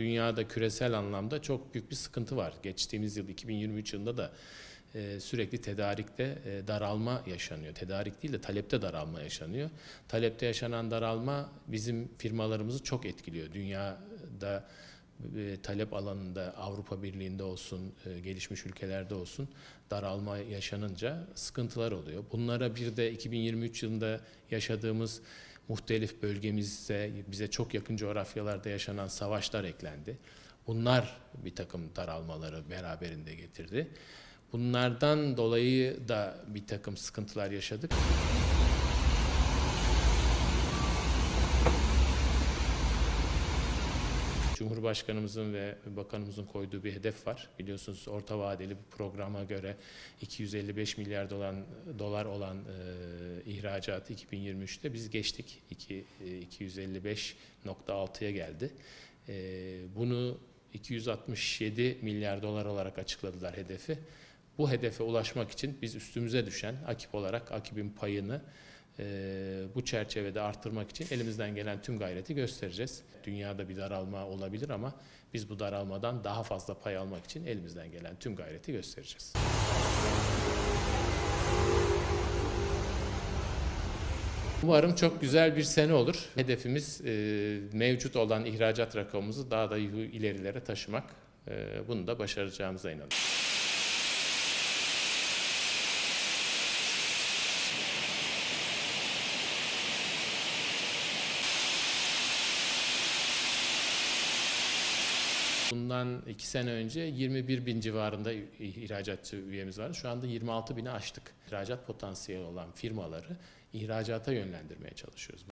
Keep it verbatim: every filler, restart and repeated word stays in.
dünyada küresel anlamda çok büyük bir sıkıntı var. Geçtiğimiz yıl iki bin yirmi üç yılında da e, sürekli tedarikte e, daralma yaşanıyor. Tedarik değil de talepte daralma yaşanıyor. Talepte yaşanan daralma bizim firmalarımızı çok etkiliyor. Dünyada e, talep alanında Avrupa Birliği'nde olsun, e, gelişmiş ülkelerde olsun daralma yaşanınca sıkıntılar oluyor. Bunlara bir de iki bin yirmi üç yılında yaşadığımız muhtelif bölgemizde, bize çok yakın coğrafyalarda yaşanan savaşlar eklendi. Bunlar bir takım daralmaları beraberinde getirdi. Bunlardan dolayı da bir takım sıkıntılar yaşadık. Cumhurbaşkanımızın ve bakanımızın koyduğu bir hedef var. Biliyorsunuz orta vadeli bir programa göre iki yüz elli beş milyar dolar, dolar olan e, ihracatı iki bin yirmi üçte biz geçtik. iki yüz elli beş nokta altıya geldi. E, bunu iki yüz altmış yedi milyar dolar olarak açıkladılar hedefi. Bu hedefe ulaşmak için biz üstümüze düşen AKİP olarak AKİP'in payını e, bu çerçevede arttırmak için elimizden gelen tüm gayreti göstereceğiz. Dünyada bir daralma olabilir ama biz bu daralmadan daha fazla pay almak için elimizden gelen tüm gayreti göstereceğiz. Umarım çok güzel bir sene olur. Hedefimiz e, mevcut olan ihracat rakamımızı daha da ilerilere taşımak. E, bunu da başaracağımıza inanıyorum. Bundan iki sene önce yirmi bir bin civarında ihracatçı üyemiz vardı. Şu anda yirmi altı bini aştık. İhracat potansiyeli olan firmaları ihracata yönlendirmeye çalışıyoruz.